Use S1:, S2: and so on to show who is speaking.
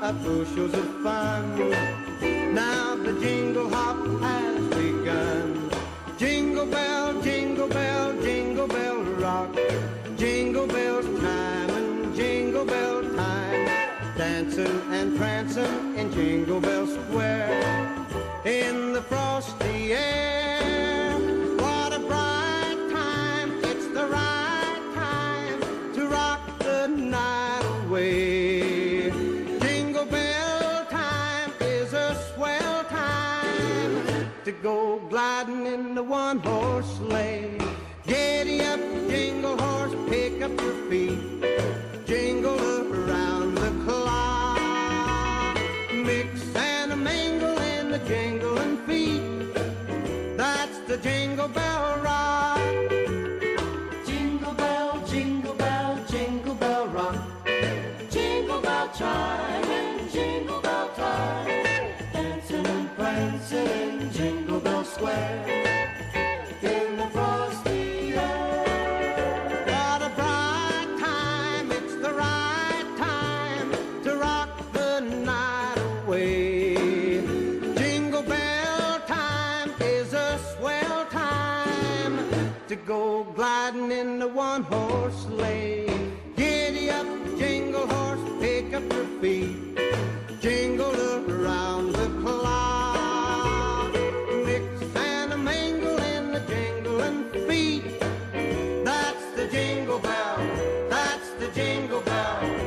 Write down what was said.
S1: bushels of fun. Now the jingle hop has begun. Jingle bell, jingle bell, jingle bell rock. Jingle bells time and jingle bell time. Dancing and prancing in Jingle Bell Square. In the frosty air, what a bright time. It's the right time to rock the night away. Jingle bell time is a swell time to go gliding in the one-horse sleigh. Giddy up, jingle horse, pick up your feet. Jingle around the clock. Mix and a mingle in the jingling feet. That's the Jingle Bell Rock. Jingle bell, jingle bell, jingle bell rock. Jingle bell chime and jingle bell time. Dancing and prancing in Jingle Bell Square. In the frosty air. What a bright time, it's the right time to rock the night away. Jingle bell time is a swell time to go gliding in the one-horse sleigh. Giddy up, jingle horse, pick up your feet. Jingle around the clock. Mix and a mingle in the jingling feet. That's the jingle bell, that's the jingle bell.